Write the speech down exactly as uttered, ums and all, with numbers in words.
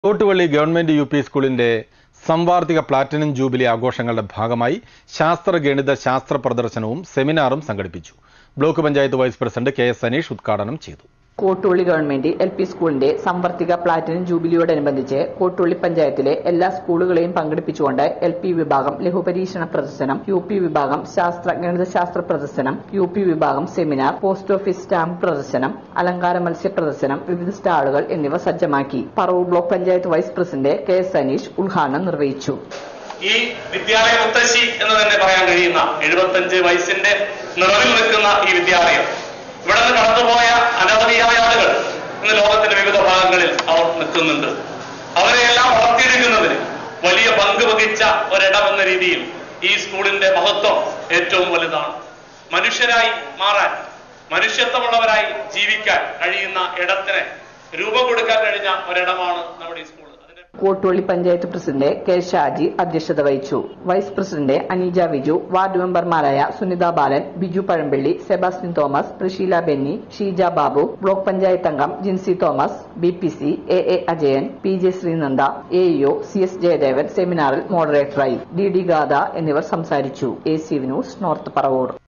Kottuvally government U P സ്കൂളിന്റെ സംവാർഷിക platinum jubilee ആഘോഷങ്ങളുടെ ഭാഗമായി ശാസ്ത്ര ഗണിത ശാസ്ത്ര പ്രദർശനവും സെമിനാറും സംഘടിപ്പിച്ചു. Block panchayat vice president K S Saneesh ഉദ്ഘാടനം ചെയ്തു. കോട്ടുവള്ളി ഗവൺമെന്റ് എൽ പി സ്കൂളിന്റെ സംവർത്തിക പ്ലാറ്റിനം ജൂബിലിയോടനുബന്ധിച്ച് കോട്ടുവള്ളി പഞ്ചായത്തിലെ എല്ലാ സ്കൂളുകളെയും പങ്കെടുപ്പിച്ചുകൊണ്ട് എൽ പി വിഭാഗം ലഘുപരീക്ഷണ പ്രദർശനം, യു പി വിഭാഗം ശാസ്ത്ര ഗണിതശാസ്ത്ര പ്രദർശനം, യു പി വിഭാഗം സെമിനാർ, പോസ്റ്റ് ഓഫീസ് സ്റ്റാമ്പ് പ്രദർശനം, അലങ്കാര മത്സ്യ പ്രദർശനം, വിവിധ സ്റ്റാളുകൾ എന്നിവ സജ്ജമാക്കി. Paravur block panchayat vice president K S Saneesh ഉദ്ഘാടനം നിർവഹിച്ചു. ഈ വിദ്യാലയ മുത്തശ്ശി എന്ന് തന്നെ പറയാൻ കഴിയുന്ന എഴുപത്തഞ്ച് വയസ്സിന്റെ നിറവിൽ നിൽക്കുന്ന ഈ വിദ്യാലയം, ഇവിടെ നിന്ന് കടന്നുപോയ അനവധിയായ ആളുകൾ ഇന്ന് ലോകത്തിന്റെ വിവിധ ഭാഗങ്ങളിൽ അവർ നിൽക്കുന്നുണ്ട്. അവരെയെല്ലാം വളർത്തിയെടുക്കുന്നതിന് വലിയ പങ്ക് വഹിച്ച ഒരിടം എന്ന രീതിയിൽ ഈ സ്കൂളിന്റെ മഹത്വം ഏറ്റവും വലുതാണ്. മനുഷ്യരായി മാറാൻ, മനുഷ്യത്വമുള്ളവരായി ജീവിക്കാൻ കഴിയുന്ന ഇടത്തിന് രൂപം കൊടുക്കാൻ കഴിഞ്ഞ ഒരിടമാണ് നമ്മുടെ ഈ school. Kottuvally panchayat president K Shaji അധ്യക്ഷത വഹിച്ചു. Vice president Aneeja Viju, ward മെമ്പർമാരായ സുനിത ബാലൻ, ബിജു പഴമ്പള്ളി, സെബാസ്റ്റ്യൻ തോമസ്, ഋഷീല ബെന്നി, ഷീജ ബാബു, ബ്ലോക്ക് പഞ്ചായത്ത് അംഗം Jincy Thomas, B P C A A Ajayan, P J Sreenanda, A E O C S Jayadevan സെമിനാറിൽ മോഡറേറ്ററായി, ഡി ഡി ഗാഥ എന്നിവർ സംസാരിച്ചു. A C V news, north Paravur.